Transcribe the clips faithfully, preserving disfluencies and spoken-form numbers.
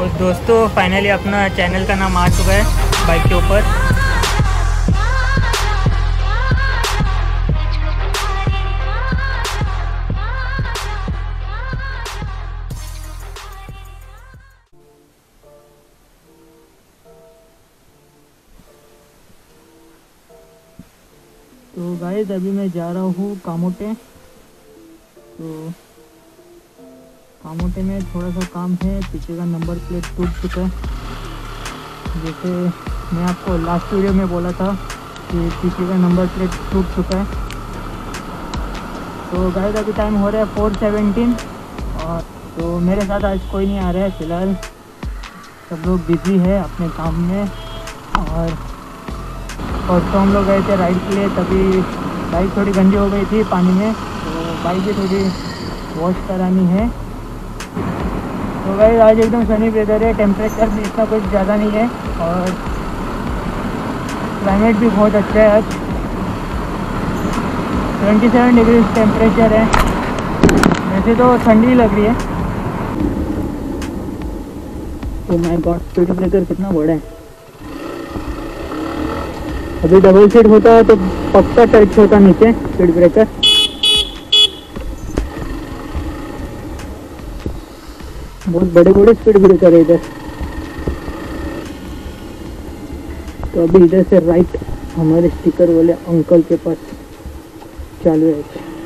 दोस्तों फाइनली अपना चैनल का नाम आ चुका है बाइक के ऊपर। तो गाइस अभी मैं जा रहा हूँ कामोटे। तो कामोटे में थोड़ा सा काम है, पीछे का नंबर प्लेट टूट चुका है। जैसे मैं आपको लास्ट वीडियो में बोला था कि पीछे का नंबर प्लेट टूट चुका है। तो गाइस अभी टाइम हो रहा है फोर सेवेंटीन और तो मेरे साथ आज कोई नहीं आ रहा है फ़िलहाल। सब लोग बिज़ी है अपने काम में। और और तो हम लोग गए थे राइड के लिए, तभी बाइक थोड़ी गंदी हो गई थी पानी में, तो बाइक भी थोड़ी वॉश करानी है। तो गाइस आज एकदम सनी वेदर है, टेम्परेचर भी इतना कुछ ज़्यादा नहीं है और क्लाइमेट भी बहुत अच्छा है। आज ट्वेंटी सेवन डिग्री टेम्परेचर है, वैसे तो ठंडी लग रही है। तो माय गॉड, स्पीड ब्रेकर कितना बड़ा है। अभी डबल सीट होता तो पक्का टच होता नीचे स्पीड ब्रेकर। बहुत बड़े बड़े स्पीड ब्रेकर है इधर। तो अभी इधर से राइट हमारे स्टिकर वाले अंकल के पास चालू है।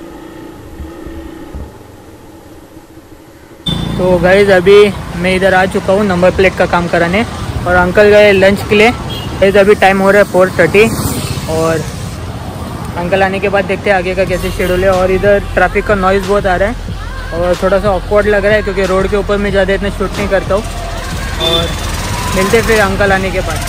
तो गाइस अभी मैं इधर आ चुका हूँ नंबर प्लेट का काम कराने और अंकल गए लंच के लिए। गाइस अभी टाइम हो रहा है फोर थर्टी और अंकल आने के बाद देखते हैं आगे का कैसे शेड्यूल है। और इधर ट्रैफिक का नॉइज़ बहुत आ रहा है और थोड़ा सा ऑकवर्ड लग रहा है क्योंकि रोड के ऊपर मैं ज़्यादा इतना शूट नहीं करता हूँ। और मिलते फिर अंकल आने के बाद।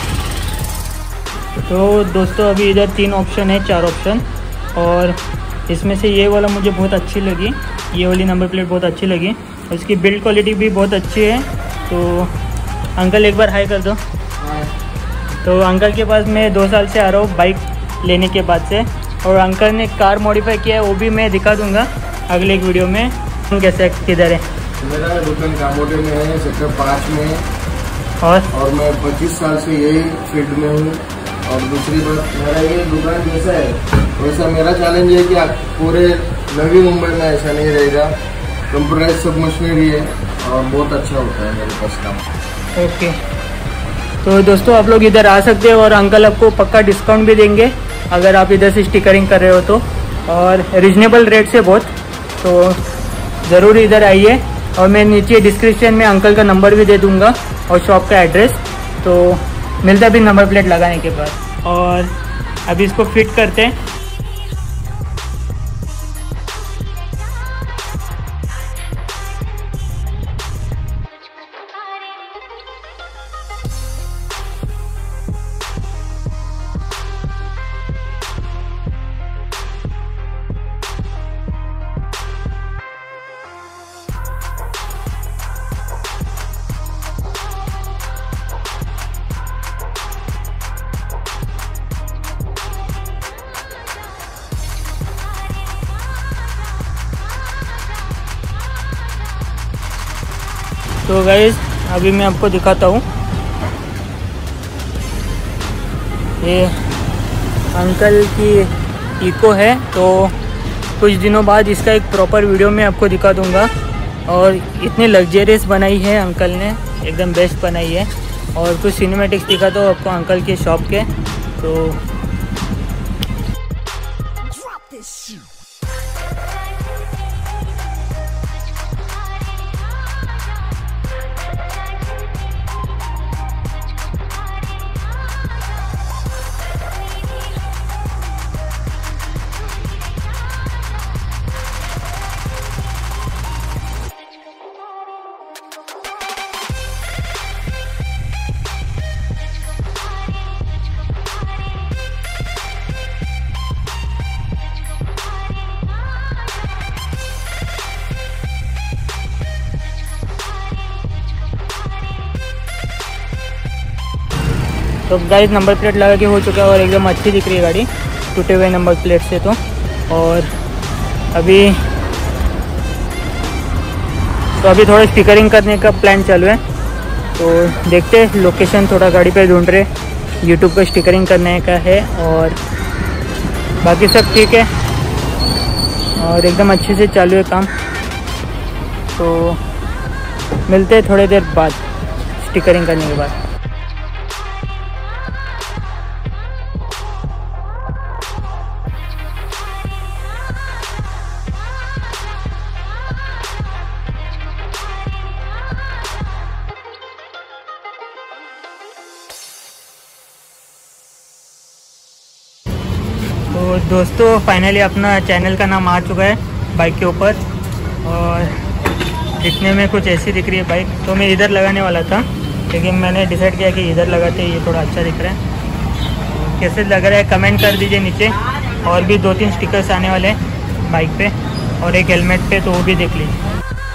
तो दोस्तों अभी इधर तीन ऑप्शन है, चार ऑप्शन, और इसमें से ये वाला मुझे बहुत अच्छी लगी। ये वाली नंबर प्लेट बहुत अच्छी लगी, इसकी बिल्ड क्वालिटी भी बहुत अच्छी है। तो अंकल एक बार हाई कर दो। तो अंकल के पास मैं दो साल से आ रहा हूँ बाइक लेने के बाद से, और अंकल ने कार मॉडिफाई किया है, वो भी मैं दिखा दूंगा अगले एक वीडियो में। कैसे किधर है? मेरा दुकान कामोटे में है, सेक्टर पाँच में। और और मैं पच्चीस साल से यही फील्ड में हूँ। और दूसरी बात, मेरा ये दुकान जैसा है वैसा मेरा चैलेंज है कि आप पूरे नवी मुंबई में ऐसा नहीं रहेगा। कंप्यूटराइज सब मशीनरी है और बहुत अच्छा होता है मेरे पास काम। ओके, तो दोस्तों आप लोग इधर आ सकते हो और अंकल आपको पक्का डिस्काउंट भी देंगे अगर आप इधर से स्टिकरिंग कर रहे हो तो, और रिजनेबल रेट से बहुत। तो ज़रूर इधर आइए और मैं नीचे डिस्क्रिप्शन में अंकल का नंबर भी दे दूंगा और शॉप का एड्रेस। तो मिलता भी नंबर प्लेट लगाने के बाद। और अभी इसको फिट करते हैं। तो गाइस अभी मैं आपको दिखाता हूँ, ये अंकल की इको है। तो कुछ दिनों बाद इसका एक प्रॉपर वीडियो में आपको दिखा दूँगा। और इतनी लग्जरियस बनाई है अंकल ने, एकदम बेस्ट बनाई है। और कुछ सिनेमैटिक्स दिखा दो आपको अंकल के शॉप के। तो तो गाइस नंबर प्लेट लगा के हो चुका है और एकदम अच्छी दिख रही है गाड़ी टूटे हुए नंबर प्लेट से। तो और अभी तो अभी थोड़ा स्टिकरिंग करने का प्लान चालू है। तो देखते हैं, लोकेशन थोड़ा गाड़ी पे ढूंढ रहे, यूट्यूब पर स्टिकरिंग करने का है और बाकी सब ठीक है और एकदम अच्छे से चालू है काम। तो मिलते हैं थोड़ी देर बाद स्टिकरिंग करने के बाद। तो दोस्तों फाइनली अपना चैनल का नाम आ चुका है बाइक के ऊपर और दिखने में कुछ ऐसी दिख रही है बाइक। तो मैं इधर लगाने वाला था लेकिन मैंने डिसाइड किया कि इधर लगाते ये थोड़ा अच्छा दिख रहा है। कैसे लग रहा है कमेंट कर दीजिए नीचे। और भी दो तीन स्टिकर्स आने वाले हैं बाइक पे और एक हेलमेट पे, तो वो भी देख लीजिए।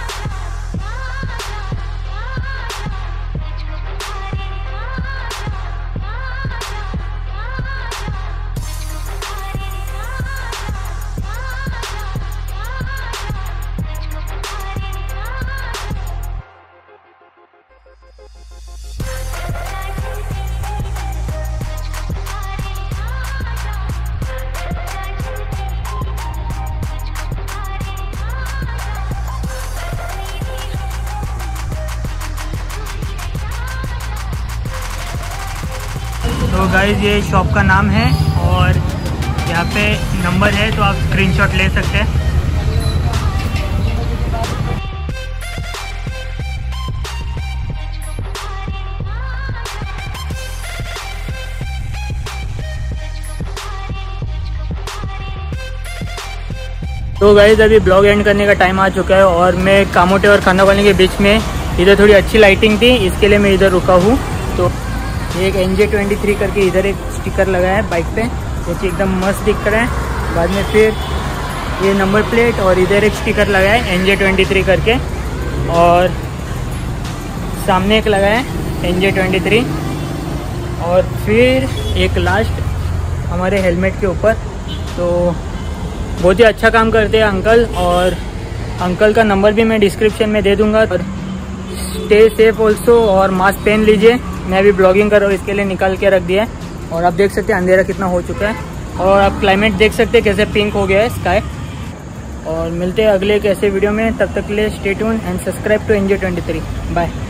तो गाइज़ ये शॉप का नाम है और यहाँ पे नंबर है, तो आप स्क्रीनशॉट ले सकते हैं। तो गाइज़ अभी ब्लॉग एंड करने का टाइम आ चुका है और मैं कामोटे और खानापानी के बीच में, इधर थोड़ी अच्छी लाइटिंग थी इसके लिए मैं इधर रुका हूँ। तो एक एन जे ट्वेंटी थ्री करके इधर एक स्टिकर लगा है बाइक पे, जो कि एकदम मस्त दिख रहा है। बाद में फिर ये नंबर प्लेट और इधर एक स्टिकर लगा है एन जे ट्वेंटी थ्री करके और सामने एक लगा है एन जे ट्वेंटी थ्री और फिर एक लास्ट हमारे हेलमेट के ऊपर। तो बहुत ही अच्छा काम करते हैं अंकल और अंकल का नंबर भी मैं डिस्क्रिप्शन में दे दूँगा। और स्टे सेफ ऑल्सो और मास्क पहन लीजिए। मैं अभी ब्लॉगिंग कर रहा हूँ इसके लिए निकाल के रख दिया है और आप देख सकते हैं अंधेरा कितना हो चुका है और आप क्लाइमेट देख सकते हैं कैसे पिंक हो गया है स्काई। और मिलते हैं अगले एक ऐसे वीडियो में, तब तक के लिए stay tuned and subscribe to N J twenty three. Bye.